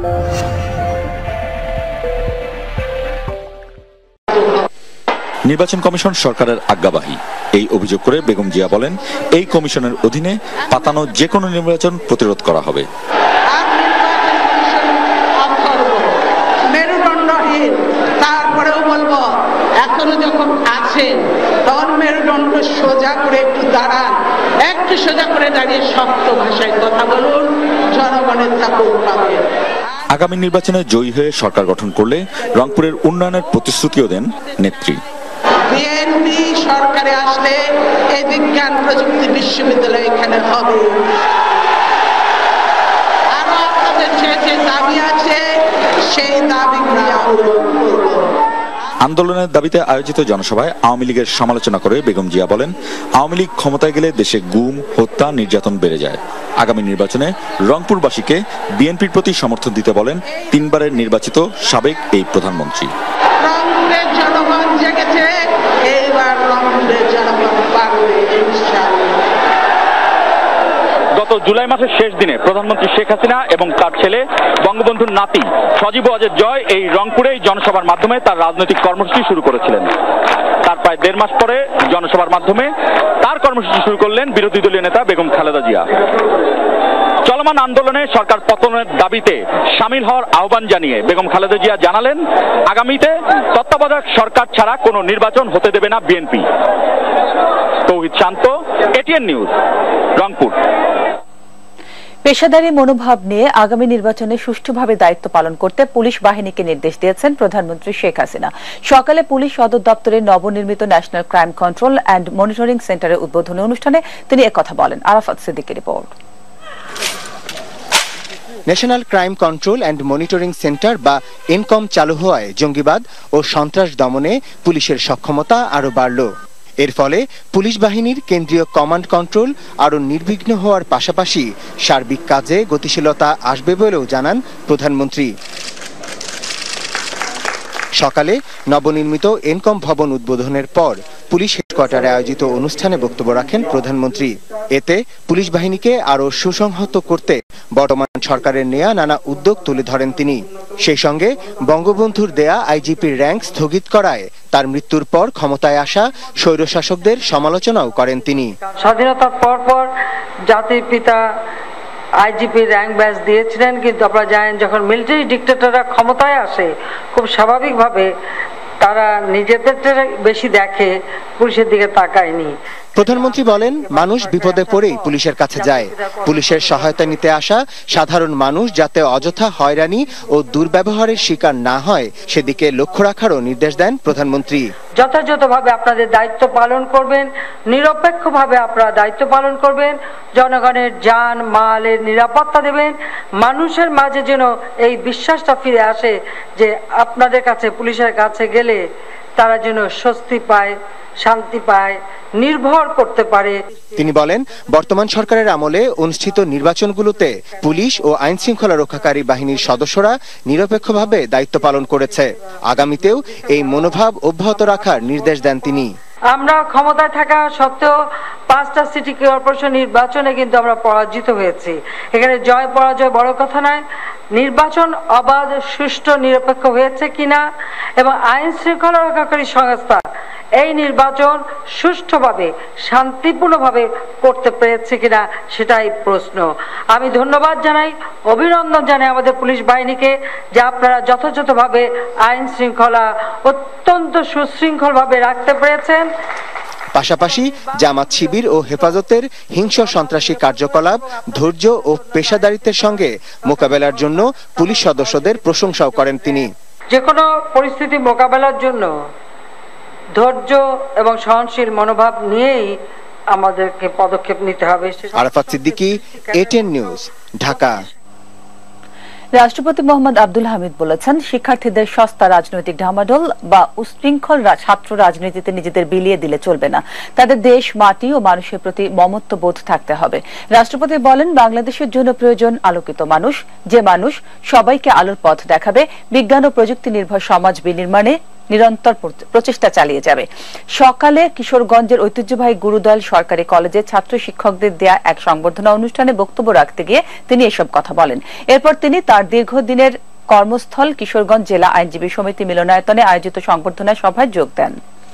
নির্বাচন কমিশন সরকারের আজ্ঞাবাহী এই অভিযোগ করে বেগম জিয়া বলেন, এই কমিশনের অধীনে পাতানো যে কোনো নির্বাচন প্রতিরোধ করা হবে। মেরুদণ্ডহীন, তারপরেও বলবো এখনো যখন আছেন তখন মেরুদণ্ড সোজা করে একটু দাঁড়ান, একটু সোজা করে দাঁড়িয়ে শক্ত ভাষায় কথা বলুন, জনগণের চাকর পাবেন। আগামী নির্বাচনে জয়ী হয়ে সরকার গঠন করলে রংপুরের উন্নয়নের প্রতিশ্রুতিও দেন নেত্রী। বিএনপি সরকারে আসলে এই বিজ্ঞান প্রযুক্তি বিশ্ববিদ্যালয় এখানে হবে। আরো আপনাদের যে দাবি আছে সেই দাবিগুলি পূরণ করব। আন্দোলনের দাবিতে আয়োজিত জনসভায় আওয়ামী লীগের সমালোচনা করে বেগম জিয়া বলেন, আওয়ামী লীগ ক্ষমতায় গেলে দেশে গুম, হত্যা, নির্যাতন বেড়ে যায়। আগামী নির্বাচনে রংপুরবাসীকে বিএনপির প্রতি সমর্থন দিতে বলেন 3 বারের নির্বাচিত সাবেক এই প্রধানমন্ত্রী। রংপুরের জনগণ জেগেছে, এইবার রংপুরের জনগণ পারবে ইনশাআল্লাহ। গত জুলাই মাসের শেষ দিনে প্রধানমন্ত্রী শেখ হাসিনা এবং তার ছেলে বঙ্গবন্ধুর নাতি সজীব ওয়াজেদ জয় এই রংপুরেই জনসভার মাধ্যমে তার রাজনৈতিক কর্মসূচি শুরু করেছিলেন। তার প্রায় 1.5 মাস পরে জনসভার মাধ্যমে তার কর্মসূচি শুরু করলেন বিরোধী দলীয় নেতা বেগম খালেদা জিয়া। চলমান আন্দোলনে সরকার পতনের দাবিতে শামিল হওয়ার আহ্বান জানিয়ে বেগম খালেদা জিয়া জানালেন, আগামীতে তত্ত্বাবধায়ক সরকার ছাড়া কোনো নির্বাচন হতে দেবে না বিএনপি। তৌহিদ শান্ত, এটিএন নিউজ, রংপুর। পেশাদারী মনোভাব নিয়ে আগামী নির্বাচনে সুষ্ঠুভাবে দায়িত্ব পালন করতে পুলিশ বাহিনীকে নির্দেশ দিয়েছেন প্রধানমন্ত্রী শেখ হাসিনা। সকালে পুলিশ সদর দপ্তরের নবনির্মিত national crime control and monitoring সেন্টারের উদ্বোধনী অনুষ্ঠানে তিনি একথা বলেন। আরাফাত সিদ্দিকের রিপোর্ট। National crime control and monitoring centre বা এনকম চালু হওয়ায় জঙ্গিবাদ ও সন্ত্রাস দমনে পুলিশের সক্ষমতা আরও বাড়ল। এর ফলে পুলিশ বাহিনীর কেন্দ্রীয় কমান্ড কন্ট্রোল আরও নির্বিঘ্ন হওয়ার পাশাপাশি সার্বিক কাজে গতিশীলতা আসবে বলেও জানান প্রধানমন্ত্রী। সকালে নবনির্মিত এনকম ভবন উদ্বোধনের পর পুলিশ হেডকোয়ার্টারে আয়োজিত অনুষ্ঠানে বক্তব্য রাখেন প্রধানমন্ত্রী। এতে পুলিশ বাহিনীকে আরও সুসংহত করতে বর্তমান সরকারের নেয়া নানা উদ্যোগ তুলে ধরেন তিনি। সেই সঙ্গে বঙ্গবন্ধুর দেয়া আইজিপির র্যাঙ্ক স্থগিত করায় তার মৃত্যুর পর ক্ষমতায় আসা স্বৈরশাসকদের সমালোচনাও করেন তিনি। স্বাধীনতার পর জাতির পিতা আইজিপি র্যাঙ্ক ব্যাচ দিয়েছিলেন, কিন্তু আপনারা জানেন যখন মিলিটারি ডিক্টেটররা ক্ষমতায় আসে খুব স্বাভাবিকভাবে তারা নিজেদের বেশি দেখে, পুলিশের দিকে তাকায়নি। প্রধানমন্ত্রী বলেন, মানুষ বিপদে পড়েই পুলিশের কাছে যায়। পুলিশের সহায়তা নিতে আসা সাধারণ মানুষ যাতে অযথা হয়রানি ও দুর্ব্যবহারের শিকার না হয় সেদিকে লক্ষ্য রাখারও নির্দেশ দেন প্রধানমন্ত্রী। যথাযথভাবে আপনাদের দায়িত্ব পালন করবেন, নিরপেক্ষভাবে আপনারা দায়িত্ব পালন করবেন, জনগণের জান মালের নিরাপত্তা দেবেন। মানুষের মাঝে যেন এই বিশ্বাসটা ফিরে আসে যে আপনাদের কাছে, পুলিশের কাছে গেলে তারা যেন স্বস্তি পায়, শান্তি পায়, নির্ভর করতে পারে। তিনি বলেন, বর্তমান সরকারের আমলে অনুষ্ঠিত নির্বাচনগুলোতে পুলিশ ও আইন শৃঙ্খলা রক্ষাকারী বাহিনীর সদস্যরা নিরপেক্ষভাবে দায়িত্ব পালন করেছে। আগামীতেও এই মনোভাব অব্যাহত রাখার নির্দেশ দেন তিনি। আমরা ক্ষমতায় থাকা সত্ত্বেও 5টা সিটি কর্পোরেশন নির্বাচনে কিন্তু আমরা পরাজিত হয়েছি। এখানে জয় পরাজয় বড় কথা নয়, নির্বাচন অবাধ, সুষ্ঠু, নিরপেক্ষ হয়েছে কিনা এবং আইন শৃঙ্খলা রক্ষাকারী সংস্থা এই নির্বাচন সুষ্ঠুভাবে শান্তিপূর্ণভাবে করতে পেরেছে কিনা সেটাই প্রশ্ন। আমি ধন্যবাদ জানাই, অভিনন্দন জানাই আমাদের পুলিশ বাহিনীকে যে আপনারা যথাযথভাবে আইন শৃঙ্খলা অত্যন্ত সুশৃঙ্খলভাবে রাখতে পেরেছেন। পাশাপাশি জামাত শিবির ও হেফাজতের হিংস্র সন্ত্রাসী কার্যকলাপ ধৈর্য ও পেশাদারিত্বের সঙ্গে মোকাবেলার জন্য পুলিশ সদস্যদের প্রশংসাও করেন তিনি। যে কোনো পরিস্থিতি মোকাবেলার জন্য ধৈর্য এবং সহনশীল মনোভাব নিয়েই আমাদেরকে পদক্ষেপ নিতে হবে। আরাফাত সিদ্দিকী, এটিএন নিউজ, ঢাকা। রাষ্ট্রপতি মোহাম্মদ আব্দুল হামিদ বলেছেন, শিক্ষার্থীদের সস্তা রাজনৈতিক ঢামাডোল বা উশৃঙ্খল ছাত্র রাজনীতিতে নিজেদের বিলিয়ে দিলে চলবে না। তাদের দেশ, মাটি ও মানুষের প্রতি মমত্ববোধ থাকতে হবে। রাষ্ট্রপতি বলেন, বাংলাদেশের জন্য প্রয়োজন আলোকিত মানুষ, যে মানুষ সবাইকে আলোর পথ দেখাবে, বিজ্ঞান ও প্রযুক্তি নির্ভর সমাজ বিনির্মাণে নিরন্তর প্রচেষ্টা চালিয়ে যাবে। সকালে কিশোরগঞ্জের ঐতিহ্যবাহী গুরুদয়াল সরকারি কলেজে ছাত্র শিক্ষকদের দেয়া এক সংবর্ধনা অনুষ্ঠানে বক্তব্য রাখতে গিয়ে তিনি এসব কথা বলেন। এরপর তিনি তার দীর্ঘদিনের কর্মস্থল কিশোরগঞ্জ জেলা আইনজীবী সমিতি মিলনায়তনে আয়োজিত সংবর্ধনা সভায় যোগ দেন।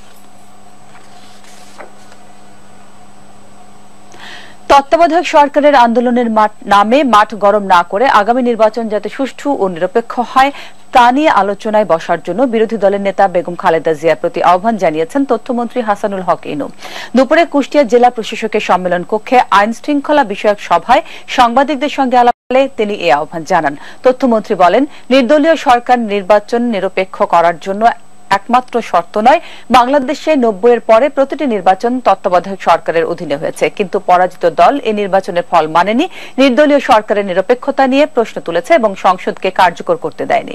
তত্ত্বাবধায়ক সরকারের আন্দোলনের নামে মাঠ গরম না করে আগামী নির্বাচন যাতে সুষ্ঠু ও নিরপেক্ষ হয় তা নিয়ে আলোচনায় বসার জন্য বিরোধী দলের নেতা বেগম খালেদা জিয়ার প্রতি আহ্বান জানিয়েছেন তথ্যমন্ত্রী হাসানুল হক ইনু। দুপুরে কুষ্টিয়া জেলা প্রশাসকের সম্মেলন কক্ষে আইন শৃঙ্খলা বিষয়ক সভায় সাংবাদিকদের সঙ্গে আলাপে তিনি এই আহ্বান জানান। তথ্যমন্ত্রী বলেন, নির্দলীয় সরকার নির্বাচন নিরপেক্ষ করার জন্য একমাত্র শর্ত নয়, বাংলাদেশে 90-এর পরে প্রতিটি নির্বাচন তত্ত্বাবধায়ক সরকারের অধীনে হয়েছে, কিন্তু পরাজিত দল এই নির্বাচনের ফল মানেনি, নির্দলীয় সরকারের নিরপেক্ষতা নিয়ে প্রশ্ন তুলেছে এবং সংসদকে কার্যকর করতে দেয়নি।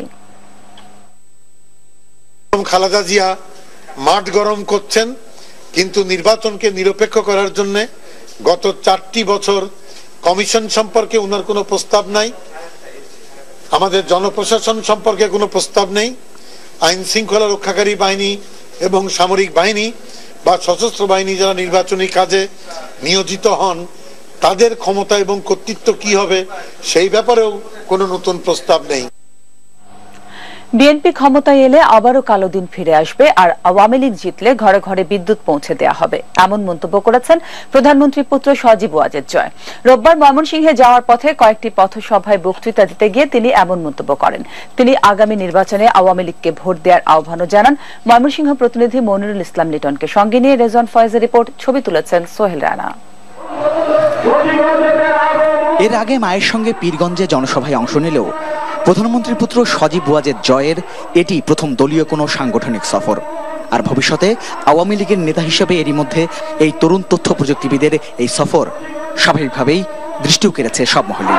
খালেদা জিয়া মাঠ গরম করছেন, কিন্তু নির্বাচনকে নিরপেক্ষ করার জন্য গত 4টি বছর কমিশন সম্পর্কে উনার কোনো প্রস্তাব নাই, আমাদের জনপ্রশাসন সম্পর্কে কোনো প্রস্তাব নেই, আইন শৃঙ্খলা রক্ষাকারী বাহিনী এবং সামরিক বাহিনী বা সশস্ত্র বাহিনী যারা নির্বাচনী কাজে নিয়োজিত হন তাদের ক্ষমতা এবং কর্তৃত্ব কি হবে সেই ব্যাপারেও কোনো নতুন প্রস্তাব নেই। বিএনপি ক্ষমতায় এলে আবারও কালো দিন ফিরে আসবে আর আওয়ামী লীগ জিতলে ঘরে ঘরে বিদ্যুৎ পৌঁছে দেওয়া হবে, এমন মন্তব্য করেছেন প্রধানমন্ত্রীর পুত্র সজীব ওয়াজেদ জয়। রোববার ময়মনসিংহে যাওয়ার পথে কয়েকটি পথসভায় বক্তৃতা দিতে গিয়ে তিনি এমন মন্তব্য করেন। তিনি আগামী নির্বাচনে আওয়ামী লীগকে ভোট দেওয়ার আহ্বানও জানান। ময়মনসিংহ প্রতিনিধি মনিরুল ইসলাম লিটনকে সঙ্গে নিয়ে রেজওয়ান ফয়েজের রিপোর্ট, ছবি তুলেছেন সোহেল রানা। এর আগে মায়ের সঙ্গে পীরগঞ্জে জনসভায় অংশ নিলেও প্রধানমন্ত্রীর পুত্র সজীব ওয়াজেদ জয়ের এটি প্রথম দলীয় কোনো সাংগঠনিক সফর। আর ভবিষ্যতে আওয়ামী লীগের নেতা হিসেবে এরই মধ্যে এই তরুণ তথ্য প্রযুক্তিবিদের এই সফর স্বাভাবিকভাবেই দৃষ্টিও কেড়েছে সব মহলে।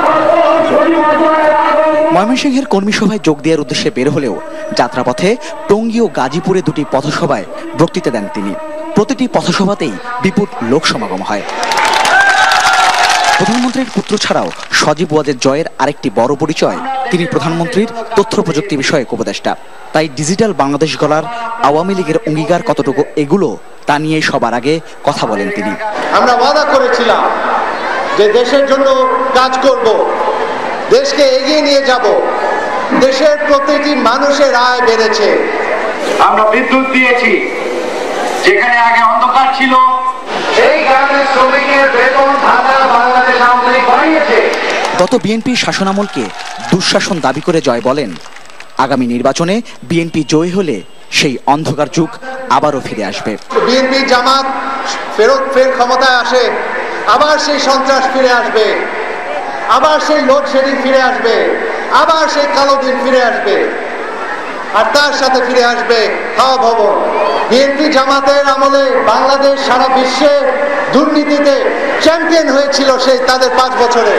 ময়মনসিংহের কর্মী সভায় যোগ দেওয়ার উদ্দেশ্যে বের হলেও যাত্রাপথে টঙ্গী ও গাজীপুরে দুটি পথসভায় বক্তৃতা দেন তিনি। প্রতিটি পথসভাতেই বিপুল লোক সমাগম হয়। প্রধানমন্ত্রীর পুত্র ছাড়াও সজীব ওয়াজেদ জয়ের আরেকটি বড় পরিচয়, তিনি প্রধানমন্ত্রীর তথ্য প্রযুক্তি বিষয়ক উপদেষ্টা। তাই ডিজিটাল বাংলাদেশ গড়ার আওয়ামী লীগের অঙ্গীকার কতটুকু এগুলো তা নিয়ে সবার আগে কথা বলেন তিনি। আমরা ওয়াদা করেছিলাম যে দেশের জন্য কাজ করব, দেশকে এগিয়ে নিয়ে যাব, দেশের প্রতিটি মানুষের আয় বেড়েছে। আমরা বিদ্যুৎ দিয়েছি যেখানে আগে অন্ধকার ছিল, এই কারণে শ্রমিকের বেতন ভাতা বাংলাদেশ আওয়ামী লীগ বাড়িয়েছে। গত বিএনপি শাসনামলকে দুঃশাসন দাবি করে জয় বলেন, আগামী নির্বাচনে বিএনপি জয়ী হলে সেই অন্ধকার যুগ আবারও ফিরে আসবে। বিএনপি জামাত ফের ক্ষমতায় আসে, আবার সেই সন্ত্রাস ফিরে আসবে, আবার সেই লোডশেডিং ফিরে আসবে, আবার সেই কালো দিন ফিরে আসবে, আর তার সাথে ফিরে আসবে খাওয়া ভবন। বিএনপি জামাতের আমলে বাংলাদেশ সারা বিশ্বে দুর্নীতিতে চ্যাম্পিয়ন হয়েছিল সেই তাদের 5 বছরে।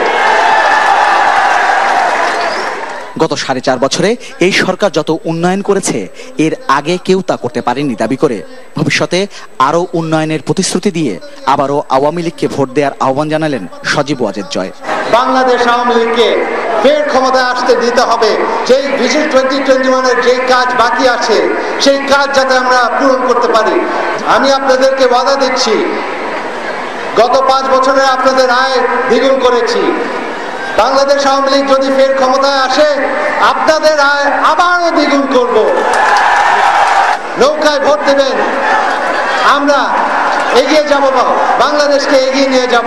গত 4.5 বছরে এই সরকার যত উন্নয়ন করেছে এর আগে কেউ তা করতে পারেনি দাবি করে ভবিষ্যতে আরো উন্নয়নের প্রতিশ্রুতি দিয়ে আবারও আওয়ামী লীগকে ভোট দেওয়ার আহ্বান জানালেন সজীব ওয়াজেদ জয়। বাংলাদেশ আওয়ামী লীগকে ফের ক্ষমতায় আসতে দিতে হবে। যেই ভিশন 2021-এর যে কাজ বাকি আছে সেই কাজ যাতে আমরা পূরণ করতে পারি। আমি আপনাদেরকে ওয়াদা দিচ্ছি, গত 5 বছরে আপনাদের আয় দ্বিগুণ করেছি। বাংলাদেশ আওয়ামী লীগ যদি ফের ক্ষমতায় আসে আপনাদের আয় আবারও দ্বিগুণ করব। নৌকায় ভোট দেবেন, আমরা এগিয়ে যাব, বাংলাদেশকে এগিয়ে নিয়ে যাব।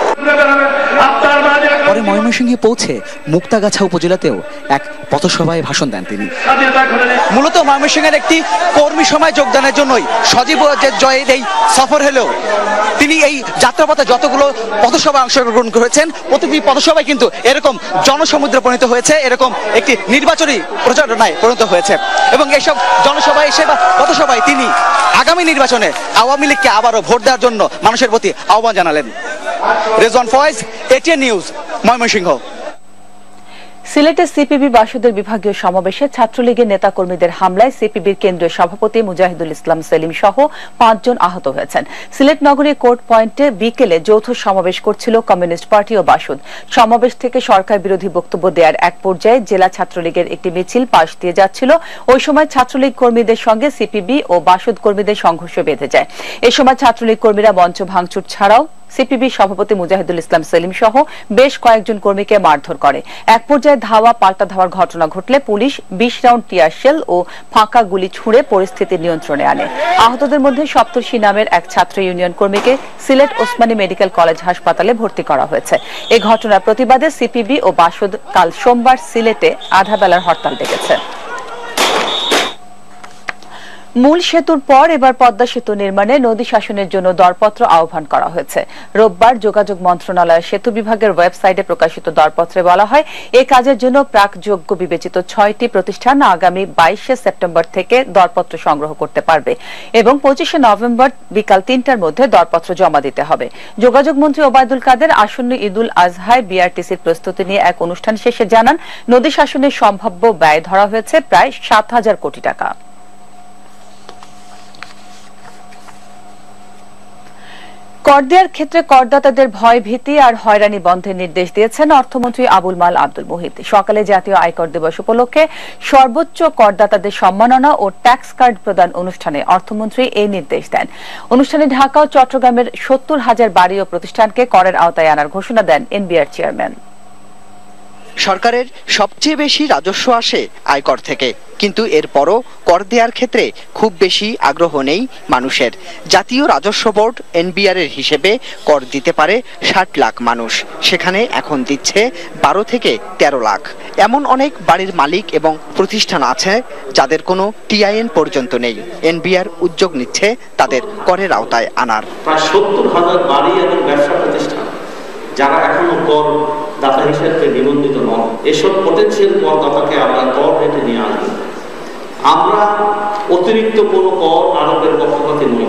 পরে ময়মনসিংহে পৌঁছে মুক্তাগাছা উপজেলাতেও এক পথসভায় ভাষণ দেন তিনি। মূলত ময়মনসিংহের একটি কর্মী সভায় যোগদানের জন্যই সজীব ওয়াজেদ জয়ের এই সফর হলেও তিনি এই যাত্রাপথে যতগুলো পথসভায় অংশগ্রহণ করেছেন প্রতিটি পথসভায় কিন্তু এরকম জনসমুদ্রে পরিণত হয়েছে, এরকম একটি নির্বাচনী প্রচারণায় পরিণত হয়েছে। এবং এইসব জনসভায় এসে বা পথসভায় তিনি আগামী নির্বাচনে আওয়ামী লীগকে আবারও ভোট দেওয়ার জন্য মানুষের প্রতি আহ্বান জানালেন। রেজওয়ান ফয়েজ, এটিএন নিউজ, ময়মনসিংহ। সিলেটে সিপিবি বাসুদের বিভাগীয় সমাবেশে ছাত্রলীগের নেতাকর্মীদের হামলায় সিপিবির কেন্দ্রীয় সভাপতি মুজাহিদুল ইসলাম সেলিম সহ 5 জন আহত হয়েছেন। সিলেট নগরীর কোর্ট পয়েন্টে বিকেলে যৌথ সমাবেশ করছিল কমিউনিস্ট পার্টি ও বাসুদ। সমাবেশ থেকে সরকার বিরোধী বক্তব্য দেওয়ার এক পর্যায়ে জেলা ছাত্রলীগের একটি মিছিল পাশ দিয়ে যাচ্ছিল। ওই সময় ছাত্রলীগ কর্মীদের সঙ্গে সিপিবি ও বাসুদ কর্মীদের সংঘর্ষ বেঁধে যায়। এ সময় ছাত্রলীগ কর্মীরা মঞ্চ ভাঙচুর ছাড়াও সিপিবি সভাপতি মুজাহিদুল ইসলাম সেলিম সহ বেশ কয়েকজন কর্মীকে মারধর করে। এক পর্যায়ে ধাওয়া পাল্টা ধাওয়ার ঘটনা ঘটলে পুলিশ 20 রাউন্ড টিয়ার শেল ও ফাঁকা গুলি ছুড়ে পরিস্থিতি নিয়ন্ত্রণে আনে। আহতদের মধ্যে সপ্তর্ষি নামের এক ছাত্র ইউনিয়ন কর্মীকে সিলেট ওসমানী মেডিকেল কলেজ হাসপাতালে ভর্তি করা হয়েছে। এই ঘটনার প্রতিবাদে সিপিবি ও বাসুদ কাল সোমবার সিলেটে আধা বেলার হরতাল ডেকেছে। মূল সেতুর পর এবার পদ্মা সেতু নির্মাণে নদী শাসনের জন্য দরপত্র আহ্বান করা হয়েছে। রোববার যোগাযোগ মন্ত্রণালয়ের সেতু বিভাগের ওয়েবসাইটে প্রকাশিত দরপত্রে বলা হয়, এই কাজের জন্য প্রাকযোগ্য বিবেচিত 6টি প্রতিষ্ঠান আগামী 22 সেপ্টেম্বর থেকে দরপত্র সংগ্রহ করতে পারবে এবং 25 নভেম্বর বিকাল 3টার মধ্যে দরপত্র জমা দিতে হবে। যোগাযোগ মন্ত্রী ওবায়দুল কাদের আসন্ন ঈদুল আজহায় বিআরটিসির প্রস্তুতি নিয়ে এক অনুষ্ঠান শেষে জানান, নদী শাসনের সম্ভাব্য ব্যয় ধরা হয়েছে প্রায় 7,000 কোটি টাকা। কর দেওয়ার ক্ষেত্রে করদাতাদের ভয় ভীতি আর হয়রানি বন্ধের নির্দেশ দিয়েছেন অর্থমন্ত্রী আবুল মাল আব্দুল মুহিত। সকালে জাতীয় আয়কর দিবস উপলক্ষে সর্বোচ্চ করদাতাদের সম্মাননা ও ট্যাক্স কার্ড প্রদান অনুষ্ঠানে অর্থমন্ত্রী এই নির্দেশ দেন। অনুষ্ঠানে ঢাকা ও চট্টগ্রামের 70,000 বাড়ি ও প্রতিষ্ঠানকে করের আওতায় আনার ঘোষণা দেন এনবিআর চেয়ারম্যান। সরকারের সবচেয়ে বেশি রাজস্ব আসে আয়কর থেকে, কিন্তু এরপরও কর দেওয়ার ক্ষেত্রে খুব বেশি আগ্রহ নেই মানুষের। জাতীয় রাজস্ব বোর্ড এনবিআর এর হিসেবে কর দিতে পারে 60 লাখ মানুষ, সেখানে এখন দিচ্ছে 12 থেকে 13 লাখ। এমন অনেক বাড়ির মালিক এবং প্রতিষ্ঠান আছে যাদের কোনো টিআইএন পর্যন্ত নেই। এনবিআর উদ্যোগ নিচ্ছে তাদের করের আওতায় আনার। প্রায় 70,000 বাড়ি এবং ব্যবসা প্রতিষ্ঠান যারা এখনো কর দাতা হিসেবে নিবন্ধিত নন, এসব পটেনশিয়াল করদাতাকে আমরা কর রেটে নিয়ে আসবো। আমরা অতিরিক্ত কোনো কর আরোপের পক্ষপাতী নই।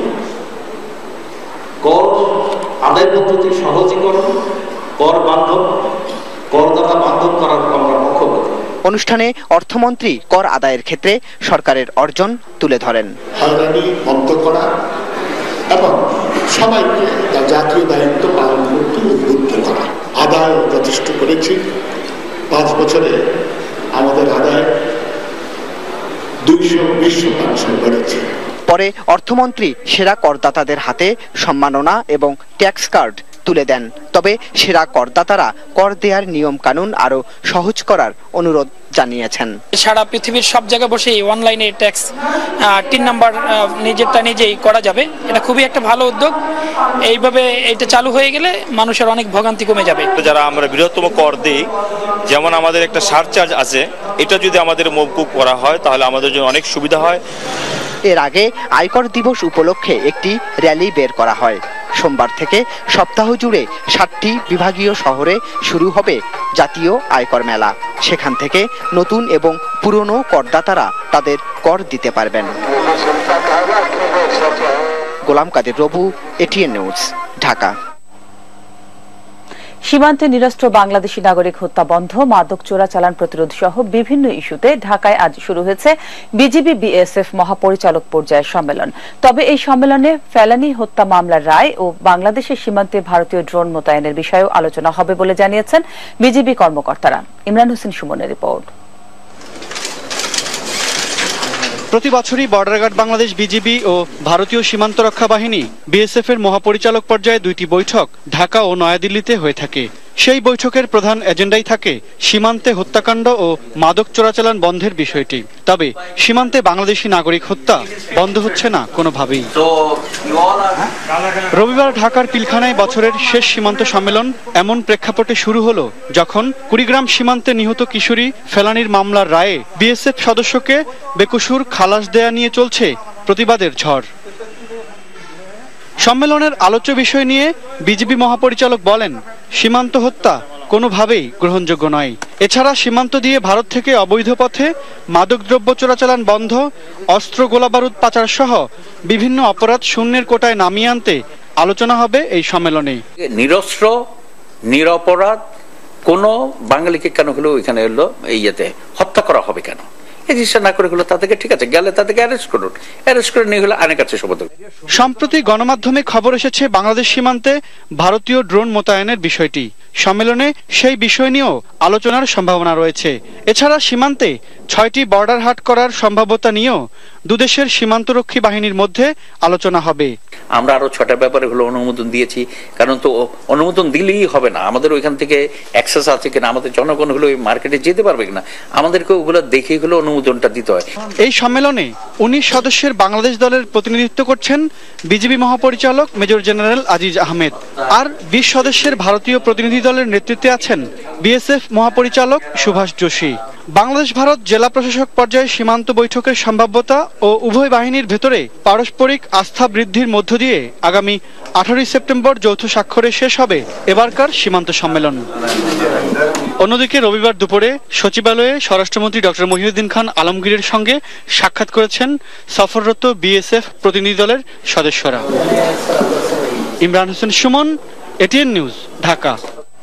কর আদায় পদ্ধতি সহজীকরণ, কর বান্ধব, করদাতা বান্ধব করার আমরা পক্ষপাতী। অনুষ্ঠানে অর্থমন্ত্রী কর আদায়ের ক্ষেত্রে সরকারের অর্জন তুলে ধরেন। হয়রানি বন্ধ করা এবং সবাইকে তার জাতীয় দায়িত্ব পালন করতে উদ্বুদ্ধ করা। আদায় যথেষ্ট করেছি। 5 বছরে আমাদের আদায় 220% বেড়েছে। পরে অর্থমন্ত্রী সেরা করদাতাদের হাতে সম্মাননা এবং ট্যাক্স কার্ড তুলে দেন। তবে সেরা করদাতারা কর দেওয়ার নিয়ম কানুন আরো সহজ করার অনুরোধ জানিয়েছেন। সারা পৃথিবীর সব জায়গায় বসে অনলাইনে ট্যাক্স 3 নাম্বার নিজেরটা নিজেই করা যাবে। এটা খুবই একটা ভালো উদ্যোগ। এইভাবে এটা চালু হয়ে গেলে মানুষের অনেক ভোগান্তি কমে যাবে। যারা আমরা বৃহত্তম কর দিই, যেমন আমাদের একটা সারচার্জ আছে, এটা যদি আমাদের মওকুফ করা হয় তাহলে আমাদের জন্য অনেক সুবিধা হয়। এর আগে আয়কর দিবস উপলক্ষে একটি র্যালি বের করা হয়। সোমবার থেকে সপ্তাহ জুড়ে 7টি বিভাগীয় শহরে শুরু হবে জাতীয় আয়কর মেলা। সেখান থেকে নতুন এবং পুরনো করদাতারা তাদের কর দিতে পারবেন। গোলাম কাদের রবু, এটিএন নিউজ, ঢাকা। সীমান্তে নিরস্ত্র বাংলাদেশি নাগরিক হত্যা বন্ধ, মাদক চোরাচালান প্রতিরোধ সহ বিভিন্ন ইস্যুতে ঢাকায় আজ শুরু হয়েছে বিজিবি বিএসএফ মহাপরিচালক পর্যায়ের সম্মেলন। তবে এই সম্মেলনে ফেলানী হত্যা মামলার রায় ও বাংলাদেশের সীমান্তে ভারতীয় ড্রোন মোতায়েনের বিষয়েও আলোচনা হবে বলে জানিয়েছেন বিজিবি কর্মকর্তারা। ইমরান হোসেন সুমনের রিপোর্ট। প্রতি বছরই বর্ডার গার্ড বাংলাদেশ বিজিবি ও ভারতীয় সীমান্ত রক্ষা বাহিনী বিএসএফ এর মহাপরিচালক পর্যায়ে 2টি বৈঠক ঢাকা ও নয়াদিল্লিতে হয়ে থাকে। সেই বৈঠকের প্রধান এজেন্ডাই থাকে সীমান্তে হত্যাকাণ্ড ও মাদক চোরাচালান বন্ধের বিষয়টি। তবে সীমান্তে বাংলাদেশি নাগরিক হত্যা বন্ধ হচ্ছে না কোনোভাবেই। রবিবার ঢাকার পিলখানায় বছরের শেষ সীমান্ত সম্মেলন এমন প্রেক্ষাপটে শুরু হলো যখন কুড়িগ্রাম সীমান্তে নিহত কিশোরী ফেলানীর মামলার রায়ে বিএসএফ সদস্যকে বেকসুর খালাস দেয়া নিয়ে চলছে প্রতিবাদের ঝড়। সম্মেলনের আলোচ্য বিষয় নিয়ে বিজিবি মহাপরিচালক বলেন, সীমান্ত হত্যা কোনোভাবেই গ্রহণযোগ্য নয়। এছাড়া সীমান্ত দিয়ে ভারত থেকে অবৈধ পথে মাদকদ্রব্য চোরাচালান বন্ধ, অস্ত্র গোলাবারুদ পাচার সহ বিভিন্ন অপরাধ শূন্যের কোটায় নামিয়ে আনতে আলোচনা হবে এই সম্মেলনে। নিরস্ত্র, নিরপরাধ কোনো বাঙালিকে কেন হলো এখানে হলো ইয়েতে হত্যা করা হবে কেন? এই জিনিসটা না করে হলো তাদেরকে ঠিক আছে গেলে তাদেরকে অ্যারেস্ট করুন, অ্যারেস্ট করে নিয়ে হলো আইনের কাছে শপথ। সম্প্রতি গণমাধ্যমে খবর এসেছে বাংলাদেশ সীমান্তে ভারতীয় ড্রোন মোতায়েনের বিষয়টি। সম্মেলনে সেই বিষয় নিয়েও আলোচনার সম্ভাবনা রয়েছে। এছাড়া সীমান্তে 6টি বর্ডার হাট করার সম্ভাব্যতা নিয়েও দুদেশের সীমান্তরক্ষী বাহিনীর মধ্যে আলোচনা হবে। আমরা আরো 6টা ব্যাপারে হলো অনুমোদন দিয়েছি, কারণ তো অনুমোদন দিলেই হবে না, আমাদের ওইখান থেকে অ্যাক্সেস আছে কিনা, আমাদের জনগণ হলো ওই মার্কেটে যেতে পারবে কিনা, আমাদেরকে ওগুলো দেখে হলো অনুমোদনটা দিতে হয়। এই সম্মেলনে 19 সদস্যের বাংলাদেশ দলের প্রতিনিধিত্ব করছেন বিজিবি মহাপরিচালক মেজর জেনারেল আজিজ আহমেদ, আর 20 সদস্যের ভারতীয় প্রতিনিধি দলের নেতৃত্বে আছেন বিএসএফ মহাপরিচালক সুভাষ যোশী। বাংলাদেশ ভারত জেলা প্রশাসক পর্যায়ে সীমান্ত বৈঠকের সম্ভাব্যতা ও উভয় বাহিনীর ভেতরে পারস্পরিক আস্থা বৃদ্ধির মধ্য দিয়ে আগামী 18 সেপ্টেম্বর যৌথ স্বাক্ষরে শেষ হবে এবারকার সীমান্ত সম্মেলন। অন্যদিকে রবিবার দুপুরে সচিবালয়ে স্বরাষ্ট্রমন্ত্রী ডক্টর মহিউদ্দিন খান আলমগীরের সঙ্গে সাক্ষাৎ করেছেন সফররত বিএসএফ প্রতিনিধি দলের সদস্যরা। Imran Hossain Sumon, ATN news, Dhaka.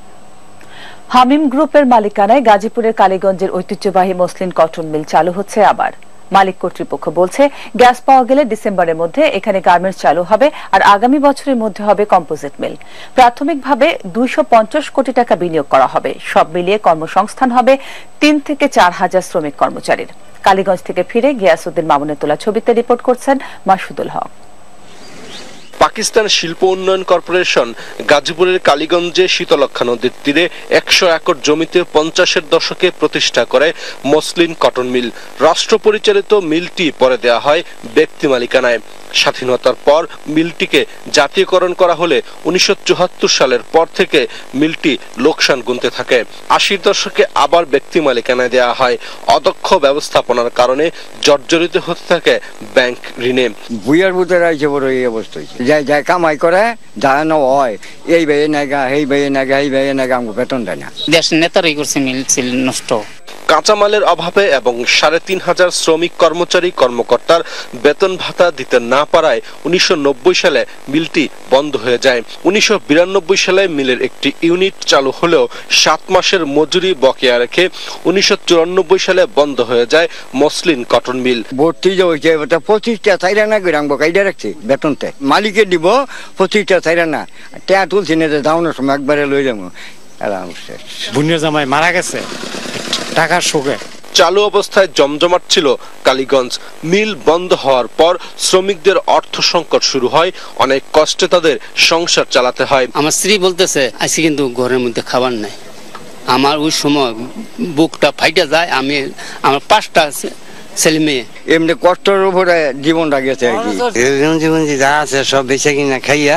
হামিম গ্রুপের মালিকানায় গাজীপুরের কালীগঞ্জের ঐতিহ্যবাহী মসলিন কটন মিল চালু হচ্ছে আবার। মালিক কর্তৃপক্ষ বলছে গ্যাস পাওয়া গেলে ডিসেম্বরের মধ্যে এখানে গার্মেন্টস চালু হবে, আর আগামী বছরের মধ্যে হবে কম্পোজিট মিল। প্রাথমিকভাবে 250 কোটি টাকা বিনিয়োগ করা হবে। সব মিলিয়ে কর্মসংস্থান হবে 3 থেকে 4 হাজার শ্রমিক কর্মচারীর। কালীগঞ্জ থেকে ফিরে গিয়াসউদ্দিন মামুনের তোলা ছবিতে রিপোর্ট করছেন মাসুদুল হক। পাকিস্তান শিল্প উন্নয়ন কর্পোরেশন গাজীপুরের কালীগঞ্জে শীতলক্ষ্যা নদীর তীরে 100 একর জমিতে 50-এর দশকে প্রতিষ্ঠা করে মসলিন কটন মিল। রাষ্ট্র পরিচালিত মিলটি পরে দেওয়া হয় ব্যক্তি মালিকানায়। স্বাধীনতার পর মিলটিকে জাতীয়করণ করা হলে 1974 সালের পর থেকে মিলটি লোকসান গুনতে থাকে। 80-র দশকে আবার ব্যক্তি মালিকানায় দেওয়া হয়। অদক্ষ ব্যবস্থাপনার কারণে জর্জরিত হতে থাকে ব্যাংক ঋণে। বুয়ার বুতের আইছে বড় এই অবস্থা হয়েছে, যাই কামাই করে দাঁড়ানো হয়, এই ভাইয়ে নাগা এই ভাইয়ে নাগা এই ভাইয়ে নাগা আমাকে বেতন দেয় না। দেশ নেতারাই করছে মিল ছিল নষ্ট। কাঁচামালের অভাবে এবং 3,500 শ্রমিক কর্মচারী কর্মকর্তার বেতন ভাতা দিতে না পারায় 1990 সালে মিলটি বন্ধ হয়ে যায়। 1992 সালে মিলের একটি ইউনিট চালু হলেও 7 মাসের মজুরি বকেয়া রেখে 1994 সালে বন্ধ হয়ে যায় মসলিন কটন মিল। ভর্তি যে হয়েছে 25টা চাইরা না গ্রাম কাইডা রাখছে বেতনতে, মালিকে দিব 25টা চাইরা না, টেয়া তুলছি না যে দাউনের সময় একবারে লই যাবো। বুনিয়া জামাই মারা গেছে টাকার শোকে। চালু অবস্থায় জমজমাট ছিল কালীগঞ্জ। মিল বন্ধ হওয়ার পর শ্রমিকদের অর্থ সংকট শুরু হয়, অনেক কষ্টে তাদের সংসার চালাতে হয়। আমার স্ত্রী বলতেছে আজকে কিন্তু ঘরের মধ্যে খাবার নাই। আমার ওই সময় বুকটা ফাইটা যায়, আমি আমার 5টা ছেলে মেয়ে, এমনি কষ্টের উপরে জীবনটা গেছে আর কি। জীবন যা আছে সব বেঁচে কিনা খাইয়া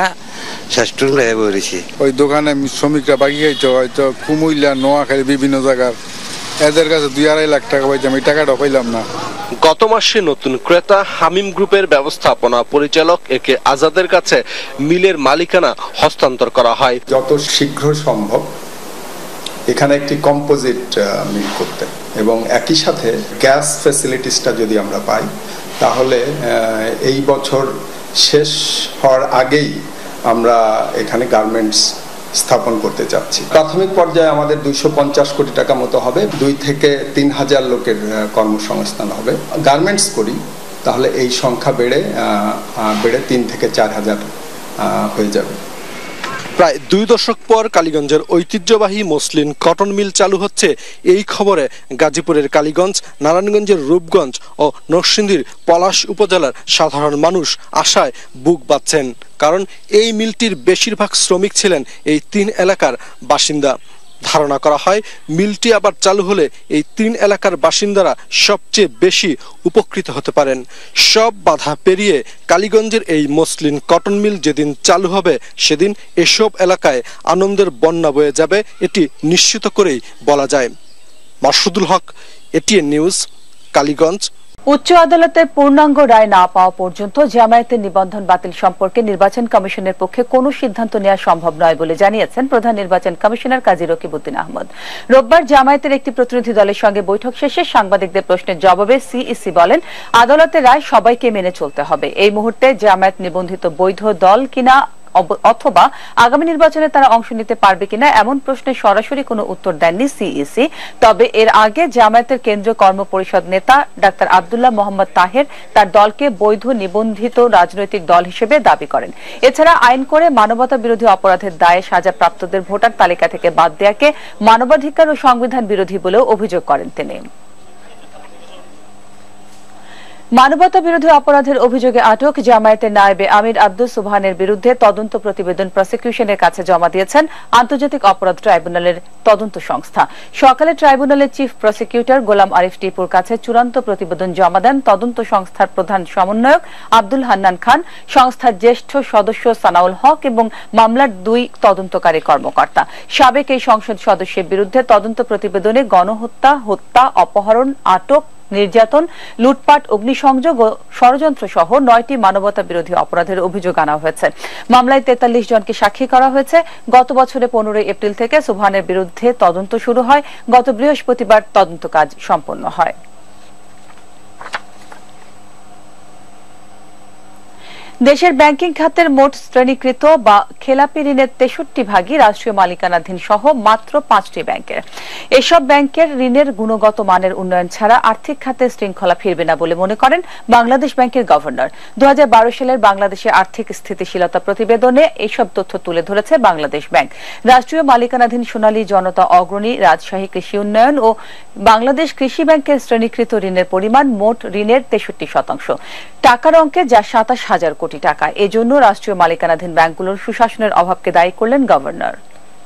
ওই দোকানে শ্রমিকরা বাকি খাইছে, হয়তো কুমিল্লা নোয়াখালী বিভিন্ন জায়গার, এদের কাছে 2-2.5 লাখ টাকা পাইছে, আমি টাকাটা পাইলাম না। গত মাসে নতুন ক্রেতা হামিম গ্রুপের ব্যবস্থাপনা পরিচালক একে আজাদের কাছে মিলের মালিকানা হস্তান্তর করা হয়। যত শীঘ্র সম্ভব এখানে একটি কম্পোজিট মিল করতে এবং একই সাথে গ্যাস ফ্যাসিলিটিসটা যদি আমরা পাই তাহলে এই বছর শেষ হওয়ার আগেই আমরা এখানে গার্মেন্টস স্থাপন করতে চাচ্ছি। প্রাথমিক পর্যায়ে আমাদের 250 কোটি টাকা মতো হবে, 2 থেকে 3 হাজার লোকের কর্মসংস্থান হবে। গার্মেন্টস করি তাহলে এই সংখ্যা বেড়ে 3 থেকে 4 হাজার হয়ে যাবে। প্রায় 2 দশক পর কালীগঞ্জের ঐতিহ্যবাহী মসলিন কটন মিল চালু হচ্ছে। এই খবরে গাজীপুরের কালীগঞ্জ, নারায়ণগঞ্জের রূপগঞ্জ ও নরসিংদীর পলাশ উপজেলার সাধারণ মানুষ আশায় বুক বাঁধছেন, কারণ এই মিলটির বেশিরভাগ শ্রমিক ছিলেন এই 3 এলাকার বাসিন্দা। ধারণা করা হয় মিলটি আবার চালু হলে এই 3 এলাকার বাসিন্দারা সবচেয়ে বেশি উপকৃত হতে পারেন। সব বাধা পেরিয়ে কালীগঞ্জের এই মসলিন কটন মিল যেদিন চালু হবে সেদিন এসব এলাকায় আনন্দের বন্যা বয়ে যাবে, এটি নিশ্চিত করেই বলা যায়। Masudul Haque, ATN news, Kaliganj. উচ্চ আদালতের পূর্ণাঙ্গ রায় না পাওয়া পর্যন্ত জামায়াতের নিবন্ধন বাতিল সম্পর্কে নির্বাচন কমিশনের পক্ষে কোনো সিদ্ধান্ত নেওয়া সম্ভব নয় বলে জানিয়েছেন প্রধান নির্বাচন কমিশনার কাজী রকিবউদ্দিন আহমদ। রোববার জামায়াতের একটি প্রতিনিধি দলের সঙ্গে বৈঠক শেষে সাংবাদিকদের প্রশ্নের জবাবে সিইসি বলেন, আদালতের রায় সবাইকে মেনে চলতে হবে। এই মুহূর্তে জামায়াত নিবন্ধিত বৈধ দল কিনা অথবা আগামী নির্বাচনে তারা অংশ নিতে পারবে কিনা এমন প্রশ্নে সরাসরি কোনো উত্তর দেননি সিইসি। তবে এর আগে জামায়াতের কেন্দ্রীয় কর্মপরিষদ নেতা ডাক্তার আব্দুল্লাহ মোহাম্মদ তাহের তার দলকে বৈধ নিবন্ধিত রাজনৈতিক দল হিসেবে দাবি করেন। এছাড়া আইন করে মানবতা বিরোধী অপরাধের দায়ে সাজাপ্রাপ্তদের ভোটার তালিকা থেকে বাদ দেওয়াকে মানবাধিকার ও সংবিধান বিরোধী বলেও অভিযোগ করেন তিনি। মানবতা বিরোধী অপরাধের অভিযোগে আটক জামায়াতের নায়েবে আমির আব্দুস সুবহানের বিরুদ্ধে তদন্ত প্রতিবেদন প্রসিকিউশনের কাছে জমা দিয়েছেন আন্তর্জাতিক অপরাধ ট্রাইব্যুনালের তদন্ত সংস্থা। সকালে ট্রাইব্যুনালের চিফ প্রসিকিউটর গোলাম আরিফ টিপুর কাছে চূড়ান্ত প্রতিবেদন জমা দেন তদন্ত সংস্থার প্রধান সমন্বয়ক আব্দুল হান্নান খান, সংস্থার জ্যেষ্ঠ সদস্য সানাউল হক এবং মামলার 2 তদন্তকারী কর্মকর্তা। সাবেক এই সংসদ সদস্যের বিরুদ্ধে তদন্ত প্রতিবেদনে গণহত্যা, হত্যা, অপহরণ, আটক, নির্যাতন, লুটপাট, অগ্নিসংযোগ ও ষড়যন্ত্র সহ 9টি মানবতা বিরোধী অপরাধের অভিযোগ আনা হয়েছে। মামলায় 43 জনকে সাক্ষী করা হয়েছে। গত বছরের 15 এপ্রিল থেকে সুবহানের বিরুদ্ধে তদন্ত শুরু হয়। গত বৃহস্পতিবার তদন্ত কাজ সম্পন্ন হয়। দেশের ব্যাংকিং খাতের মোট শ্রেণীকৃত বা খেলাপি ঋণের 63 ভাগই রাষ্ট্রীয় মালিকানাধীন সহ মাত্র 5টি ব্যাংকের। এসব ব্যাংকের ঋণের গুণগত মানের উন্নয়ন ছাড়া আর্থিক খাতে শৃঙ্খলা ফিরবে না বলে মনে করেন বাংলাদেশ ব্যাংকের গভর্নর। 2012 সালের বাংলাদেশের আর্থিক স্থিতিশীলতা প্রতিবেদনে এসব তথ্য তুলে ধরেছে বাংলাদেশ ব্যাংক। রাষ্ট্রীয় মালিকানাধীন সোনালী জনতা অগ্রণী, রাজশাহী কৃষি উন্নয়ন ও বাংলাদেশ কৃষি ব্যাংকের শ্রেণীকৃত ঋণের পরিমাণ মোট ঋণের 63%। টাকার অঙ্কে যা 27,000 কোটি টাকা। এজন্য রাষ্ট্রীয় মালিকানাধীন ব্যাংকগুলোর সুশাসনের অভাবকে দায়ী করলেন গভর্নর।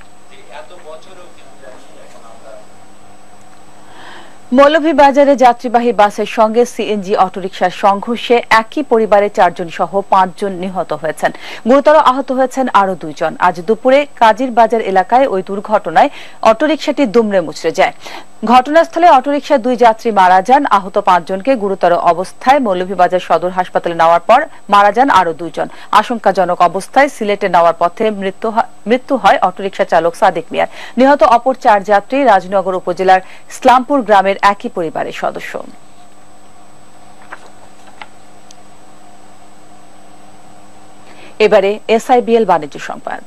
মৌলভীবাজারে যাত্রীবাহী বাসের সঙ্গে সিএনজি অটোরিকশার সংঘর্ষে একই পরিবারের 4 জন সহ 5 জন নিহত হয়েছেন। গুরুতর আহত হয়েছেন আরো 2 জন। আজ দুপুরে কাজীর বাজার এলাকায় ওই দুর্ঘটনায় অটোরিকশাটি দুমড়ে মুচড়ে যায়। ঘটনাস্থলে অটোরিকশার 2 যাত্রী মারা যান। আহত 5 জনকে গুরুতর অবস্থায় মৌলভীবাজার সদর হাসপাতালে নেওয়ার পর মারা যান আরো 2 জন। আশঙ্কাজনক অবস্থায় সিলেটে নেওয়ার পথে মৃত্যু হয় অটোরিকশা চালক সাদিক মিয়ার। নিহত অপর 4 যাত্রী রাজনগর উপজেলার ইসলামপুর গ্রামের একই পরিবারের সদস্য। এবারে এসআইবিএল বাণিজ্য সংবাদ।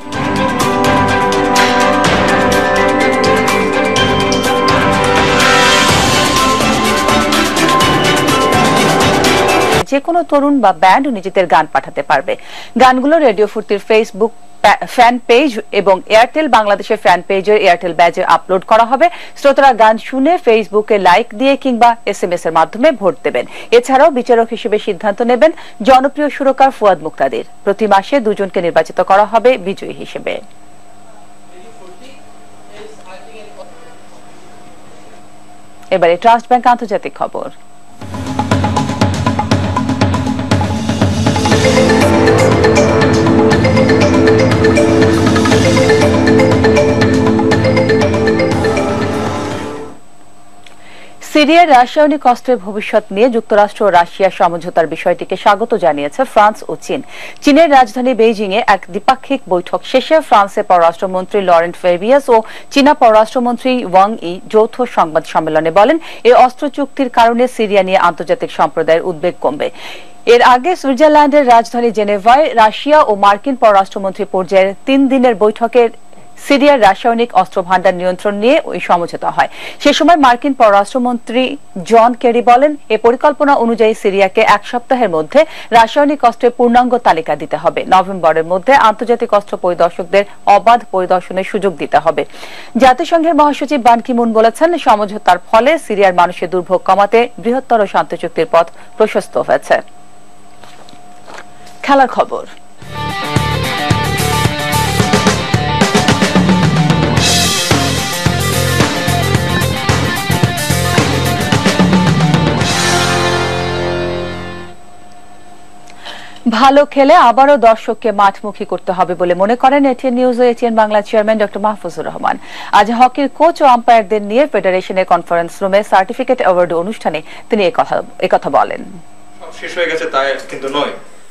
যে কোনো তরুণ বা ব্যান্ড নিজেদের গান পাঠাতে পারবে। গানগুলো রেডিও ফুর্তির ফেসবুক ফ্যান পেজ এবং এয়ারটেল বাংলাদেশের ফ্যান পেজের এয়ারটেল ব্যাজে আপলোড করা হবে। শ্রোতারা গান শুনে ফেসবুকে লাইক দিয়ে কিংবা এসএমএস এর মাধ্যমে ভোট দেবেন। এছাড়াও বিচারক হিসেবে সিদ্ধান্ত নেবেন জনপ্রিয় সুরকার ফুয়াদ মুক্তাদির। প্রতি মাসে 2 জনকে নির্বাচিত করা হবে বিজয়ী হিসেবে। এবারে ট্রাস্ট ব্যাংক আন্তর্জাতিক খবর। সিরিয়ার রাসায়নিক অস্ত্রের ভবিষ্যৎ নিয়ে যুক্তরাষ্ট্র ও রাশিয়ার সমঝোতার বিষয়টিকে স্বাগত জানিয়েছে ফ্রান্স ও চীন। চীনের রাজধানী বেইজিং এ এক দ্বিপাক্ষিক বৈঠক শেষে ফ্রান্সের পররাষ্ট্রমন্ত্রী লরেন্ট ফেবিয়াস ও চীনা পররাষ্ট্রমন্ত্রী ওয়াং ই যৌথ সংবাদ সম্মেলনে বলেন, এই অস্ত্র চুক্তির কারণে সিরিয়া নিয়ে আন্তর্জাতিক সম্প্রদায়ের উদ্বেগ কমবে। এর আগে সুইজারল্যান্ডের রাজধানী জেনেভায় রাশিয়া ও মার্কিন পররাষ্ট্রমন্ত্রী পর্যায়ের 3 দিনের বৈঠকের সিরিয়ার রাসায়নিক অস্ত্র ভান্ডার নিয়ন্ত্রণ নিয়ে ওই সমঝোতা হয়। সে সময় মার্কিন পররাষ্ট্রমন্ত্রী জন কেরি বলেন, এ পরিকল্পনা অনুযায়ী সিরিয়াকে 1 সপ্তাহের মধ্যে রাসায়নিক অস্ত্রের পূর্ণাঙ্গ তালিকা দিতে হবে। নভেম্বরের মধ্যে আন্তর্জাতিক অস্ত্র পরিদর্শকদের অবাধ পরিদর্শনের সুযোগ দিতে হবে। জাতিসংঘের মহাসচিব বান কি মুন বলেছেন, সমঝোতার ফলে সিরিয়ার মানুষের দুর্ভোগ কমাতে বৃহত্তর শান্তি চুক্তির পথ প্রশস্ত হয়েছে। খেলার খবর। ভালো খেলে আবারও দর্শককে মাঠমুখী করতে হবে বলে মনে করেন এটিএন নিউজ ও ATN Bangla chairman doctor Mahfuzur Rahman. আজ হকির কোচ ও আম্পায়ারদের নিয়ে ফেডারেশনের কনফারেন্স রুমে সার্টিফিকেট অ্যাওয়ার্ড অনুষ্ঠানে তিনি একথা বলেন। শেষ হয়ে গেছে তাই কিন্তু নয়,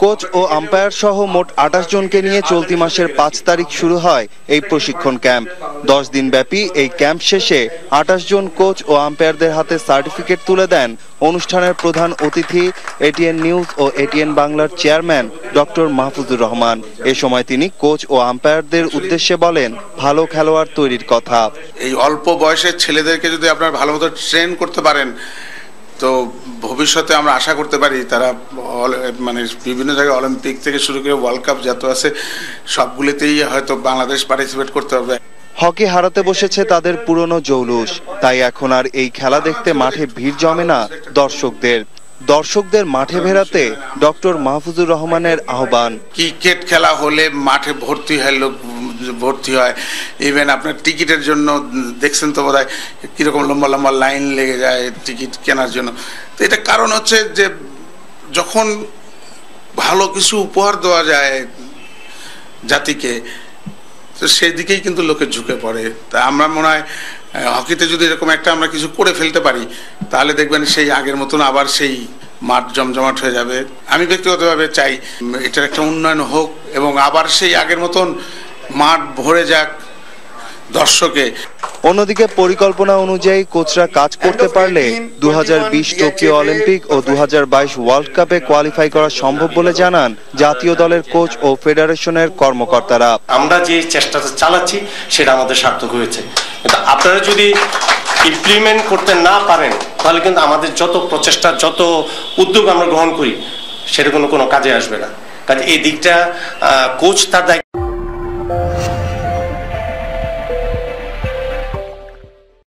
কোচ ও আম্পায়ার সহ মোট 28 জনকে নিয়ে চলতি মাসের 5 তারিখ শুরু হয় এই প্রশিক্ষণ ক্যাম্প। 10 দিন ব্যাপী এই ক্যাম্প শেষে 28 জন কোচ ও আম্পায়ারদের হাতে সার্টিফিকেট তুলে দেন অনুষ্ঠানের প্রধান অতিথি এটিএন নিউজ ও এটিএন বাংলার চেয়ারম্যান ডক্টর মাহফুজুর রহমান। এ সময় তিনি কোচ ও আম্পায়ারদের উদ্দেশ্যে বলেন ভালো খেলোয়াড় তৈরির কথা। এই অল্প বয়সের ছেলেদেরকে যদি আপনারা ভালো মতো ট্রেন করতে পারেন তো ভবিষ্যতে আমরা আশা করতে পারি তারা মানে বিভিন্ন জায়গায় অলিম্পিক থেকে শুরু করে ওয়ার্ল্ড কাপ যত আছে সবগুলিতেই হয়তো বাংলাদেশ পার্টিসিপেট করতে হবে। হকি হারাতে বসেছে তাদের পুরনো জৌলুস, তাই এখন আর এই খেলা দেখতে মাঠে ভিড় জমে না দর্শকদের মাঠে ফেরাতে ডক্টর মাহফুজুর রহমানের আহ্বান। ক্রিকেট খেলা হলে মাঠে ভর্তি হয় ইভেন আপনার টিকিটের জন্য দেখছেন তো বোধহয় কিরকম লম্বা লম্বা লাইন লেগে যায় টিকিট কেনার জন্য। তো এটা কারণ হচ্ছে যে যখন ভালো কিছু উপহার দেওয়া যায় জাতিকে তো সেই দিকেই কিন্তু লোকে ঝুঁকে পড়ে। তা আমরা মনে হয় হকিতে যদি এরকম একটা আমরা কিছু করে ফেলতে পারি তাহলে দেখবেন সেই আগের মতন আবার সেই মাঠ জমজমাট হয়ে যাবে। আমি ব্যক্তিগতভাবে চাই এটার একটা উন্নয়ন হোক এবং আবার সেই আগের মতন মাঠ ভরে যাক দর্শকে। অন্যদিকে পরিকল্পনা অনুযায়ী কোচরা কাজ করতে পারলে 2020 টোকিও অলিম্পিক ও 2022 ওয়ার্ল্ড কাপে কোয়ালিফাই করা সম্ভব বলে জানান জাতীয় দলের কোচ ও ফেডারেশনের কর্মকর্তারা। আমরা যে চেষ্টাটা চালাচ্ছি সেটা আমাদের সার্থক হয়েছে, কিন্তু আপনারা যদি ইমপ্লিমেন্ট করতে না পারেন তাহলে কিন্তু আমাদের যত প্রচেষ্টা যত উদ্যোগ আমরা গ্রহণ করি সেটা কোনো কাজে আসবে না। কাজে এই দিকটা কোচ তার দায়িত্ব।